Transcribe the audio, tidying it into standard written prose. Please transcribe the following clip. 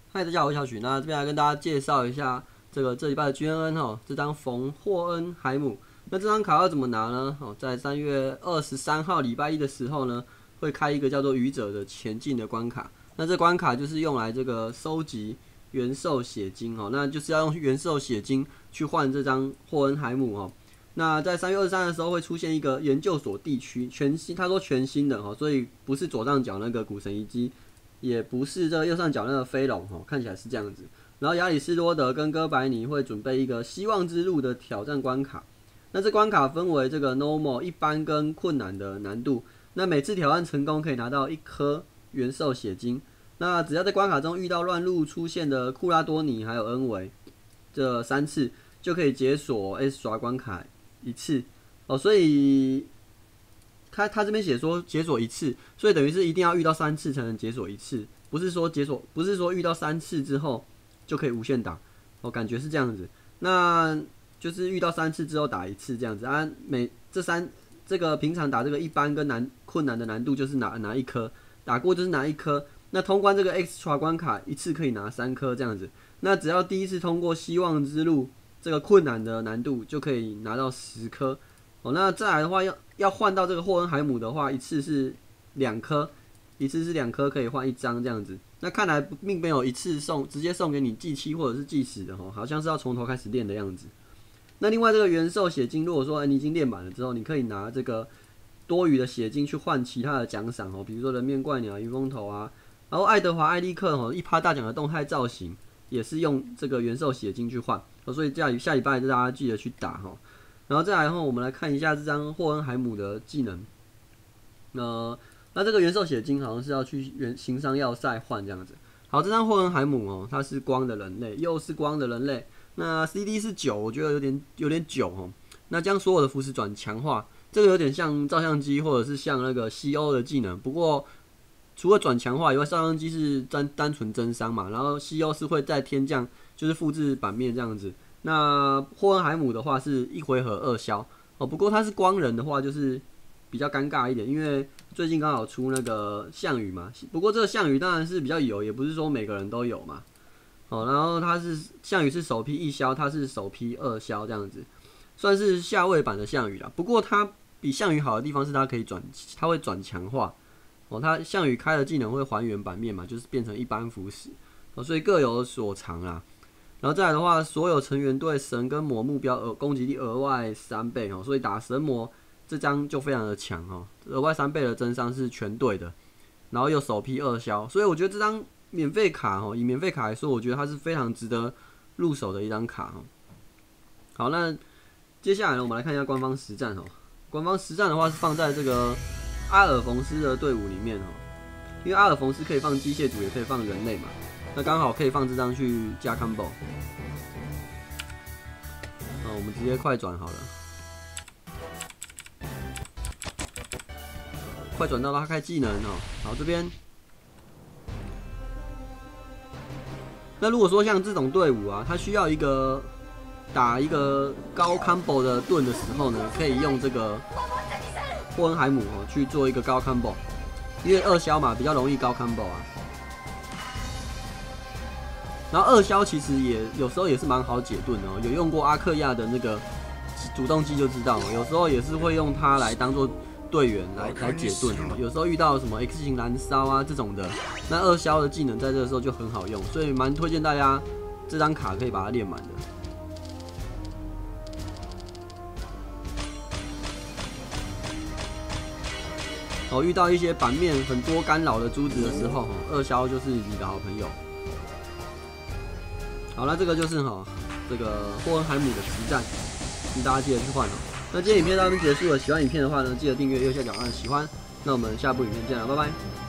嗨，大家好，我是小许。那这边来跟大家介绍一下这礼拜的 GNN 哦，这张冯霍恩海姆。那这张卡要怎么拿呢？哦，在3月23号礼拜一的时候呢，会开一个叫做愚者的前进的关卡。那这关卡就是用来收集元兽血晶哦，那就是要用元兽血晶去换这张霍恩海姆哦。那在3月23的时候会出现一个研究所地区全新，他说全新的哦，所以不是左上角那个古神遗迹。也不是这个右上角那个飞龙哦，看起来是这样子。然后亚里士多德跟哥白尼会准备一个希望之路的挑战关卡。那这关卡分为这个 normal 一般跟困难的难度。那每次挑战成功可以拿到1颗元兽血晶。那只要在关卡中遇到乱路出现的库拉多尼还有恩维这3次，就可以解锁 S 刷关卡1次哦。所以他这边写说解锁1次，所以等于是一定要遇到3次才能解锁1次，不是说遇到3次之后就可以无限打，我感觉是这样子。那就是遇到3次之后打1次这样子啊。这个平常打这个一般跟困难的难度就是拿1颗，打过就是拿1颗。那通关这个 extra 关卡1次可以拿3颗这样子。那只要第一次通过希望之路这个困难的难度，就可以拿到10颗。哦，那再来的话要换到这个霍恩海姆的话，一次是2颗，可以换1张这样子。那看来并没有一次直接送给你祭7或者是祭10的哦，好像是要从头开始练的样子。那另外这个元兽血晶，如果说你已经练满了之后，你可以拿这个多余的血晶去换其他的奖赏哦，比如说人面怪鸟、云风头啊，然后爱德华艾利克哦1%大奖的动态造型也是用这个元兽血晶去换哦，所以下礼拜大家记得去打哦。然后再来后，我们来看一下这张霍恩海姆的技能。那这个元兽血晶好像是要去行商要塞换这样子。好，这张霍恩海姆哦，它是光的人类，又是光的人类。那 CD 是9，我觉得有点久哦。那将所有的符石转强化，这个有点像照相机或者是像那个西欧的技能。不过除了转强化以外，照相机是单纯增伤嘛，然后西欧是会再天降，就是复制版面这样子。那霍恩海姆的话是1回合2消哦，不过他是光人的话就是比较尴尬一点，因为最近刚好出那个项羽嘛。不过这个项羽当然是比较有，也不是说每个人都有嘛。哦，然后他是项羽是首批1消，他是首批2消这样子，算是下位版的项羽啦。不过他比项羽好的地方是他会转强化哦，他项羽开的技能会还原版面嘛，就是变成一般符石哦，所以各有所长啦。然后再来的话，所有成员对神跟魔目标攻击力额外3倍哦，所以打神魔这张就非常的强哦，额外3倍的增伤是全对的，然后又首批2消，所以我觉得这张免费卡哦，以免费卡来说，我觉得它是非常值得入手的一张卡哦。好，那接下来呢，我们来看一下官方实战哦。官方实战的话是放在这个阿尔冯斯的队伍里面哦，因为阿尔冯斯可以放机械组，也可以放人类嘛。那刚好可以放这张去加 combo， 我们直接快转好了，快转到他开技能哦。好，这边，那如果说像这种队伍啊，他需要打一个高 combo 的盾的时候呢，可以用这个霍恩海姆哦去做一个高 combo， 因为2消嘛比较容易高 combo 啊。然后2消其实有时候也是蛮好解盾的哦，有用过阿克亚的那个主动机就知道，有时候也是会用它来当做队员来解盾哦。有时候遇到什么 X 型燃烧啊这种的，那2消的技能在这个时候就很好用，所以蛮推荐大家这张卡可以把它练满的。哦，遇到一些版面很多干扰的珠子的时候，2消就是你的好朋友。好，那这个就是这个霍恩海姆的实战，请大家记得去换哦。那今天影片到这边结束了，喜欢影片的话呢，记得订阅右下角按喜欢。那我们下部影片见了，拜拜。